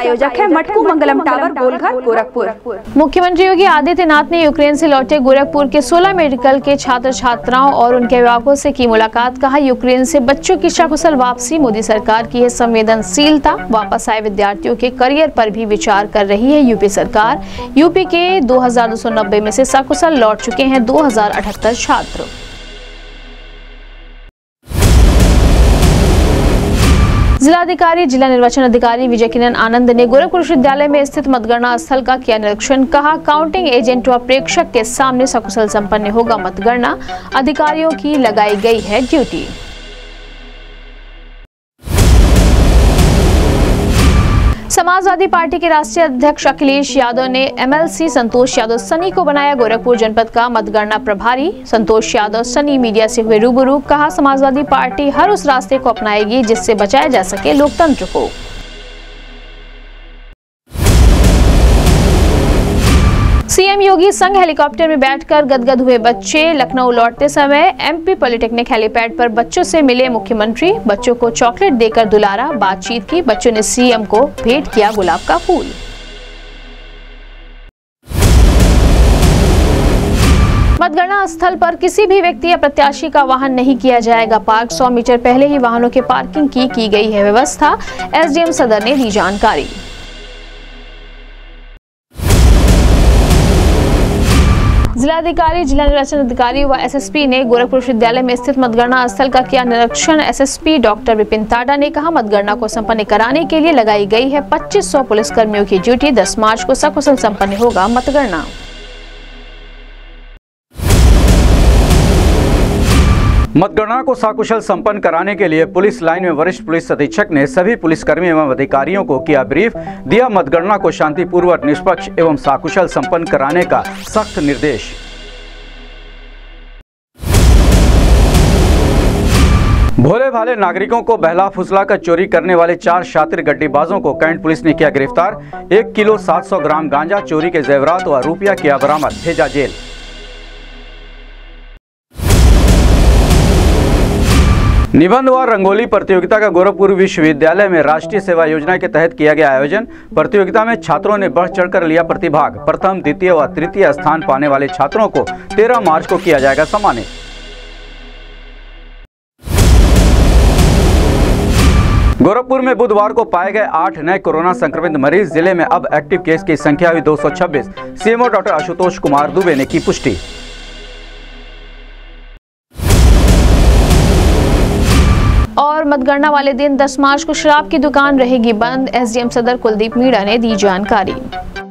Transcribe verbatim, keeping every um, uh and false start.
प्रायोजक है मटकू मंगलम टावर, गोलघर, गोरखपुर। मुख्यमंत्री योगी आदित्यनाथ ने यूक्रेन से लौटे गोरखपुर के सोलह मेडिकल के छात्र छात्राओं और उनके अभिभावकों से की मुलाकात। कहा, यूक्रेन से बच्चों की सकुशल वापसी मोदी सरकार की है संवेदनशीलता। वापस आए विद्यार्थियों के करियर पर भी विचार कर रही है यूपी सरकार। यूपी के दो हजार दो सौ नब्बे में से सकुशल लौट चुके हैं दो हजार अठहत्तर छात्र। जिलाधिकारी जिला निर्वाचन अधिकारी विजय किरण आनंद ने गोरखपुर विश्वविद्यालय में स्थित मतगणना स्थल का किया निरीक्षण। कहा, काउंटिंग एजेंट व प्रेक्षक के सामने सकुशल संपन्न होगा मतगणना। अधिकारियों की लगाई गई है ड्यूटी। समाजवादी पार्टी के राष्ट्रीय अध्यक्ष अखिलेश यादव ने एमएलसी संतोष यादव सनी को बनाया गोरखपुर जनपद का मतगणना प्रभारी। संतोष यादव सनी मीडिया से हुए रूबरू। कहा, समाजवादी पार्टी हर उस रास्ते को अपनाएगी जिससे बचाया जा सके लोकतंत्र को। सीएम योगी संग हेलीकॉप्टर में बैठकर गदगद हुए बच्चे। लखनऊ लौटते समय एमपी पॉलिटेक्निक हेलीपैड पर बच्चों से मिले मुख्यमंत्री। बच्चों को चॉकलेट देकर दुलारा, बातचीत की। बच्चों ने सीएम को भेंट किया गुलाब का फूल। मतगणना स्थल पर किसी भी व्यक्ति या प्रत्याशी का वाहन नहीं किया जाएगा पार्क। सौ मीटर पहले ही वाहनों के पार्किंग की की गई है व्यवस्था। एसडीएम सदर ने दी जानकारी। जिलाधिकारी जिला निर्वाचन अधिकारी व एसएसपी ने गोरखपुर विश्वविद्यालय में स्थित मतगणना स्थल का किया निरीक्षण। एसएसपी डॉक्टर विपिन ताडा ने कहा, मतगणना को संपन्न कराने के लिए लगाई गई है पच्चीस सौ पुलिसकर्मियों की ड्यूटी। दस मार्च को सकुशल संपन्न होगा मतगणना। मतगणना को सकुशल संपन्न कराने के लिए पुलिस लाइन में वरिष्ठ पुलिस अधीक्षक ने सभी पुलिसकर्मी एवं अधिकारियों को किया ब्रीफ। दिया मतगणना को शांतिपूर्वक, निष्पक्ष एवं सकुशल संपन्न कराने का सख्त निर्देश। भोले भाले नागरिकों को बहला फुसला कर चोरी करने वाले चार शातिर गड्ढीबाजों को कैंट पुलिस ने किया गिरफ्तार। एक किलो सात सौ ग्राम गांजा, चोरी के जेवरात व रुपया किया बरामद, भेजा जेल। निबंध व रंगोली प्रतियोगिता का गोरखपुर विश्वविद्यालय में राष्ट्रीय सेवा योजना के तहत किया गया आयोजन। प्रतियोगिता में छात्रों ने बढ़ चढ़कर लिया प्रतिभाग। प्रथम, द्वितीय व तृतीय स्थान पाने वाले छात्रों को तेरह मार्च को किया जाएगा सम्मानित। गोरखपुर में बुधवार को पाए गए आठ नए कोरोना संक्रमित मरीज। जिले में अब एक्टिव केस की संख्या हुई दो सौ छब्बीस। सीएमओ डॉक्टर आशुतोष कुमार दुबे ने की पुष्टि। और मतगणना वाले दिन दस मार्च को शराब की दुकान रहेगी बंद। एसडीएम सदर कुलदीप मीणा ने दी जानकारी।